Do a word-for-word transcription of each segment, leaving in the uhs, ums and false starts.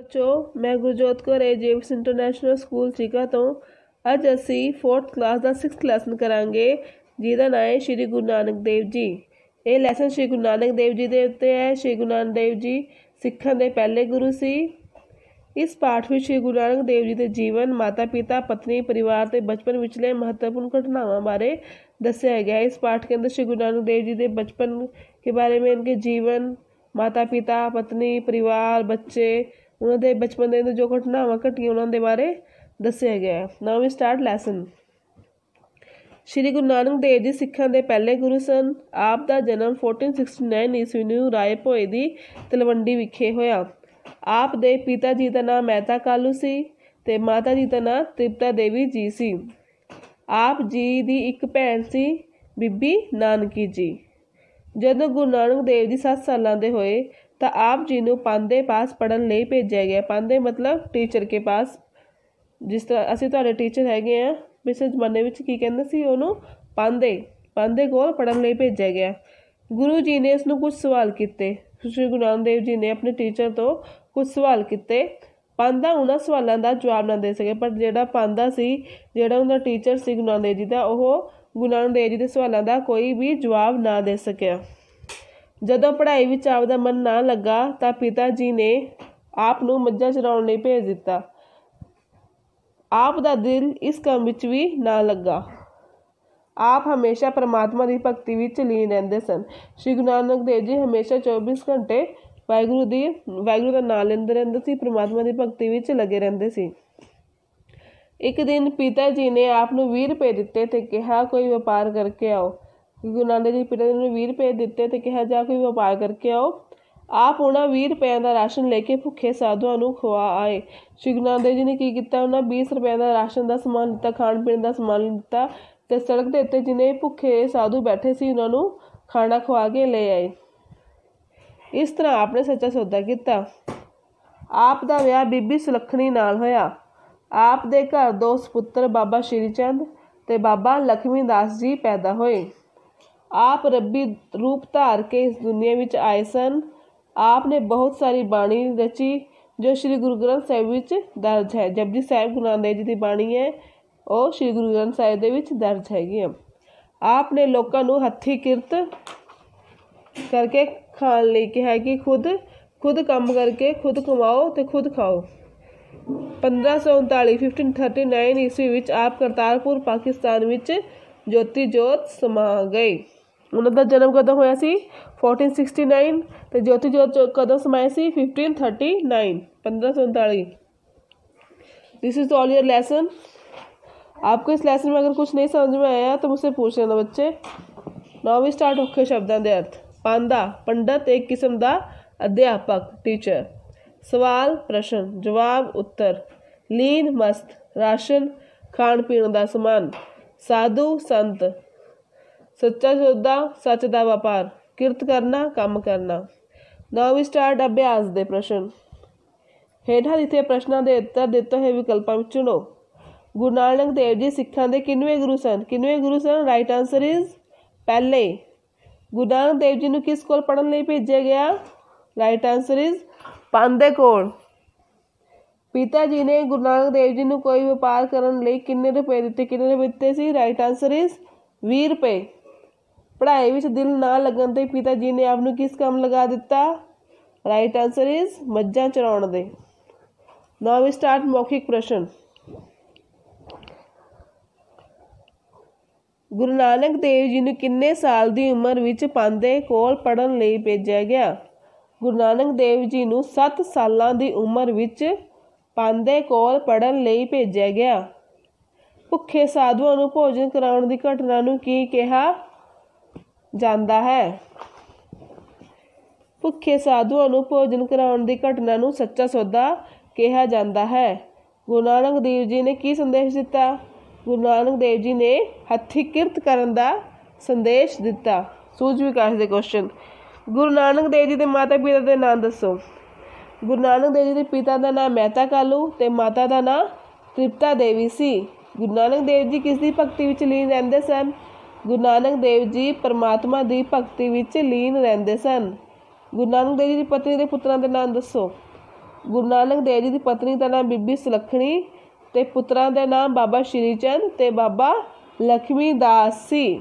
बच्चों, मैं गुरजोत कौर एजेविस इंटरनेशनल स्कूल चीका तो अज असी फोर्थ क्लास का सिक्स्थ लैसन करांगे जिहदा नाम है श्री गुरु नानक देव जी। ये लैसन श्री गुरु नानक देव जी के उत्ते है। श्री गुरु नानक देव जी सिखां दे पहले गुरु सी। इस पाठ में श्री गुरु नानक देव जी के जीवन, माता पिता, पत्नी, परिवार ते बचपन विचले महत्वपूर्ण घटनावां बारे दस्सिया गया है। इस पाठ के अंदर श्री गुरु नानक देव जी के बचपन के बारे में, इनके जीवन, माता पिता, पत्नी, परिवार, बच्चे, उन्होंने बचपन के जो घटनावां घटिया उन्होंने बारे दस्सिया गया है। Now we start lesson. Shri Guru Nanak Dev ji सिखां दे पहले गुरु सन। आप दा जन्म फोर्टीन सिक्सटी नाइन ईस्वी नूं राय भोए दी तलवंडी विखे होया। आप दे पिता जी का नाम मेहता कालू सी ते माता जी का नाम तृप्ता देवी जी सी। आप जी दी एक भैन सी, बीबी नानकी जी। जदों गुरु नानक देव जी सत्त सालां दे होए तो आप जी नूं पांदे पास पढ़न लई भेजा गया। पांदे मतलब टीचर के पास। जिस तरह असीं तुहाडे टीचर हैगे आ, पिछले जमाने विच की कहंदे सी ओनूं पांदे पांदे कोल पढ़न लई भेजा गया। गुरु जी ने इसनूं कुछ सवाल कीते। श्री गुरु नानक देव जी ने अपने टीचर तो कुछ सवाल कीते। पांदा उन्हां सवालों का जवाब ना दे सके, पर जिहड़ा पांदा सी, जिहड़ा उनका टीचर सी गुरु नानक देव जी का, ओह गुरु नानक देव जी के सवालों का कोई भी जवाब ना दे सकिया। जदों पढ़ाई विच आपदा मन ना लगा तो पिता जी ने आप नूं मੱਝਾਂ चराउण लई भेज दिता। आप दा दिल इस काम विच भी ना लगा। आप हमेशा परमात्मा की भगती विच लीन रहिंदे सन। श्री गुरु नानक देव जी हमेशा चौबीस घंटे वाहिगुरू दी वाहिगुरू का नाम लैंदे रहिंदे सी, परमात्मा की भगती विच लगे रहिंदे सी। एक दिन पिता जी ने आप नूं बीस रुपए दिते ते कहा कोई व्यापार करके आओ। गुरु नानक जी पिता जी ने बीस रुपए दिते ते कहा जा कोई व्यापार करके आओ। आप उन्होंने बीस रुपये का राशन लेके भुखे साधुओं को खुआ आए। श्री गुरु नानक देव जी ने की किया, उन्होंने बीस रुपये का राशन का समान लिता, खाण पीण का समान लिता ते सड़क के उत्ते जिन्हें भुखे साधु बैठे सी उन्होंने खाना खुआ के ले आए। इस तरह आपने सच्चा सौदा किया। आप दा विआह बीबी सुलखणी नाल होया। आप दे घर दो सपुत्र बाबा श्री चंद ते बाबा लक्ष्मी दास जी पैदा होए। आप रब्बी रूप धार के इस दुनिया विच आए सन। आपने बहुत सारी बाणी रची जो श्री गुरु ग्रंथ साहिब विच दर्ज है। जपजी साहिब गुरु नानक देव जी की बाणी है, और श्री गुरु ग्रंथ साहिब दे विच दर्ज हैगी। आपने लोगों को हथी किरत करके खाण लई कहा कि खुद खुद काम करके खुद कमाओ तो खुद खाओ। पंद्रह सौ उनताली फिफ्टीन थर्टी नाइन ईस्वी विच आप करतारपुर पाकिस्तान विच ज्योति जोत समा गए। उन्होंने जन्म कदों होया सी फोर्टीन सिक्सटी नाइन तो ज्योति जोत कदों समाए सी फिफ्टीन थर्टी नाइन पंद्रह सौ उनताली। This is all your lesson. आपको इस लेसन में अगर कुछ नहीं समझ में आया तो मुझसे पूछ लेना बच्चे। नाउ वी स्टार्ट औखे शब्दों के अर्थ। पांदा पंडित, एक किस्म का अध्यापक, टीचर। सवाल प्रश्न, जवाब उत्तर। लीन मस्त, राशन खाण पीण का समान। साधु संत, सच्चा सौदा सच का व्यापार। किरत करना काम करना। नाउ वी स्टार्ट अभ्यास दे प्रश्न। हेठा दिते प्रश्नों के उत्तर दिते हुए विकल्पों में चुनो। गुरु नानक देव जी सिखां दे किनवें गुरु सन? किनवें गुरु सन? राइट आंसर इज पहले। गुरु नानक देव जी नूं किस कोल पढ़न लई भेजा गया? राइट आंसर इज पांदे कोल। पिता जी ने गुरु नानक देव जी नूं कोई व्यापार करन लई किन्ने रुपए दिते? किन्ने रुपए दिते सी? राइट आंसर इज बीस रुपए। पढ़ाई विच दिल ना लगन ते पिता जी ने आप नूं किस काम लगा दिता? राइट आंसर इज मੱਝਾਂ चराउण दे। नाउ वी स्टार्ट मौखिक प्रश्न। गुरु नानक देव जी नूं किन्ने साल की उम्र विच पांदे कोल पढ़न लई भेजा गया? गुरु नानक देव जी नूं सत्त सालां की उम्र विच पांदे कोल पढ़न लई भेजा गया। भुखे साधुओं नूं भोजन कराउण दी घटना नूं की कहा जांदा है? भुखे साधुओं नूं भोजन कराउण दी घटना नूं सच्चा सौदा कहा जाता है। गुरु नानक देव जी ने की संदेश दिता? गुरु नानक देव जी ने हथी किरत करन दा संदेश दिता। सूझ विकास दे क्वेश्चन। गुरु नानक देव जी के माता पिता के नाम दसो। गुरु नानक देव जी के पिता का नाम मेहता कालू ते माता का नाम तृप्ता देवी सी। गुरु नानक देव जी किस दी भगती विच लीन रहिंदे सन? गुरु नानक देव जी परमात्मा की भगती विच लीन रहिंदे सन। गुरु नानक देव जी की पत्नी के पुत्रां के नाम दसो। ਗੁਰੂ ਨਾਨਕ ਦੇਵ ਜੀ ਦੀ ਪਤਨੀ ਦਾ ਨਾਮ ਬੀਬੀ ਸੁਲੱਖਣੀ ਤੇ ਪੁੱਤਰਾਂ ਦੇ ਨਾਮ ਬਾਬਾ ਸ਼੍ਰੀ ਚੰਦ ਤੇ ਬਾਬਾ ਲక్ష్ਮੀ ਦਾਸ ਸੀ।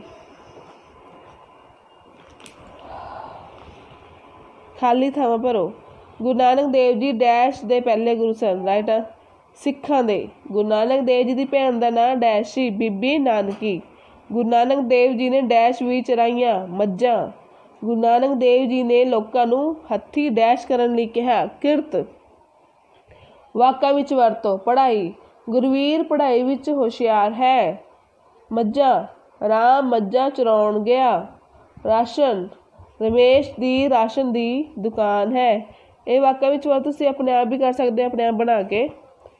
ਖਾਲੀ ਥਾਵਾਂ ਭਰੋ। ਗੁਰੂ ਨਾਨਕ ਦੇਵ ਜੀ ਡੈਸ਼ ਦੇ ਪਹਿਲੇ ਗੁਰੂ ਸਨ। ਰਾਈਟ ਆ। ਸਿੱਖਾਂ ਦੇ ਗੁਰੂ ਨਾਨਕ ਦੇਵ ਜੀ ਦੀ ਭੈਣ ਦਾ ਨਾਂ ਡੈਸ਼ ਸੀ, ਬੀਬੀ ਨਾਨਕੀ। ਗੁਰੂ ਨਾਨਕ ਦੇਵ ਜੀ ਨੇ ਡੈਸ਼ ਵੀ ਚਰਾਈਆਂ, ਮੱਝਾਂ। ਗੁਰੂ ਨਾਨਕ ਦੇਵ ਜੀ ਨੇ ਲੋਕਾਂ ਨੂੰ ਹੱਥੀਂ ਡੈਸ਼ ਕਰਨ ਲਈ ਕਿਹਾ, ਕਿਰਤ। ਵਾਕਾਂ ਵਿੱਚ ਵਰਤੋ। ਪੜ੍ਹਾਈ, ਗੁਰਵੀਰ ਪੜ੍ਹਾਈ ਵਿੱਚ ਹੁਸ਼ਿਆਰ ਹੈ। ਮੱਝਾਂ, ਰਾਮ ਮੱਝਾਂ ਚਰਾਉਣ ਗਿਆ। ਰਾਸ਼ਨ, ਰਮੇਸ਼ ਦੀ ਰਾਸ਼ਨ ਦੀ ਦੁਕਾਨ ਹੈ। ਇਹ ਵਾਕਾਂ ਵਿੱਚ ਵਰਤੋ ਤੁਸੀਂ ਆਪਣੇ ਆਪ ਵੀ ਕਰ ਸਕਦੇ ਹੋ, ਆਪਣੇ ਆਪ ਬਣਾ ਕੇ।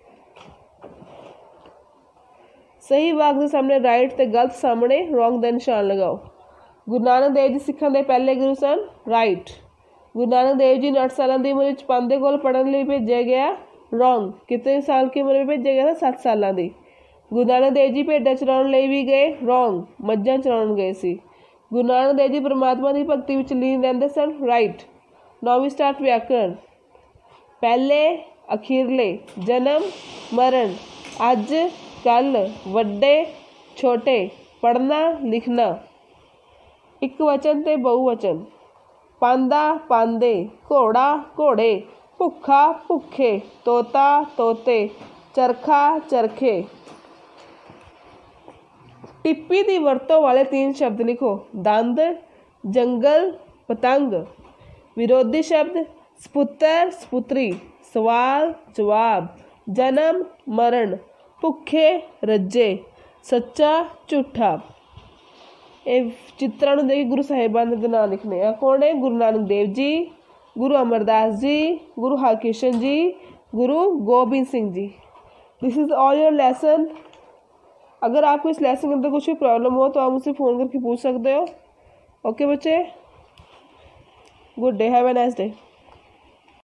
ਸਹੀ ਵਾਕ ਦੇ ਸਾਹਮਣੇ ਰਾਈਟ ਤੇ ਗਲਤ ਸਾਹਮਣੇ ਰੋਂਗ ਦਾ ਨਿਸ਼ਾਨ ਲਗਾਓ। ਗੁਰੂ ਨਾਨਕ ਦੇਵ ਜੀ ਸਿੱਖਾਂ ਦੇ ਪਹਿਲੇ ਗੁਰੂ ਸਨ। ਰਾਈਟ। ਗੁਰੂ ਨਾਨਕ ਦੇਵ ਜੀ ਨੂੰ ਅੱਠ ਸਾਲਾਂ ਦੀ ਉਮਰ ਵਿੱਚ ਪੰਥ ਦੇ ਕੋਲ ਪੜ੍ਹਨ ਲਈ ਭੇਜਿਆ ਗਿਆ। ਰੋਂਗ। ਕਿਤਨੇ ਸਾਲ की उम्र में ਭੇਜਿਆ ਗਿਆ था? ਸੱਤ ਸਾਲਾਂ ਦੀ। ਗੁਰੂ ਨਾਨਕ ਦੇਵ ਜੀ ਭੇਡਾਂ ਚਰਾਉਣ ਲਈ ਵੀ ਗਏ। ਰੋਂਗ। ਮੱਝਾਂ ਚਰਾਉਣ ਗਏ ਸੀ। ਗੁਰੂ ਨਾਨਕ ਦੇਵ ਜੀ ਪਰਮਾਤਮਾ ਦੀ ਭਗਤੀ ਵਿੱਚ ਲੀਨ ਰਹਿੰਦੇ ਸਨ। ਰਾਈਟ। ਨੌਵੀਂ ਸਟਾਰਟ ਵਿਆਕਰਣ। ਪਹਿਲੇ, ਅਖੀਰਲੇ, ਜਨਮ, ਮਰਨ, ਅੱਜ, ਕੱਲ, ਵੱਡੇ, ਛੋਟੇ, ਪੜ੍ਹਨਾ, ਲਿਖਣਾ। ਇੱਕ ਵਚਨ ਤੇ ਬਹੁਵਚਨ। ਪਾਂਦਾ, ਪਾਂਦੇ, ਘੋੜਾ, ਘੋੜੇ, ਭੁੱਖਾ, ਭੁੱਖੇ, ਤੋਤਾ, ਤੋਤੇ, ਚਰਖਾ, ਚਰਖੇ। ਟਿੱਪੀ ਦੀ ਵਰਤੋਂ ਵਾਲੇ तीन शब्द लिखो। दंद, जंगल, पतंग। विरोधी शब्द सपुत्र, सपुत्री, सवाल, जवाब, जन्म, मरण, भुखे, रज्जे, सच्चा, झूठा। ਇਹ ਚਿੱਤਰਾਂ ਨੂੰ ਦੇਖ ਗੁਰੂ ਸਾਹਿਬਾਨ ਦੇ ਨਾਂ ਲਿਖਣੇ ਆ। ਕੌਣ ਹੈ? ਗੁਰੂ ਨਾਨਕ ਦੇਵ ਜੀ, गुरु अमरदास जी, गुरु Harkrishan ji, Guru Gobind Singh ji. This is all your lesson. अगर आपको इस लेसन के अंदर कुछ भी प्रॉब्लम हो तो आप मुझसे फ़ोन करके पूछ सकते हो। ओके बच्चे, good day, have a nice day.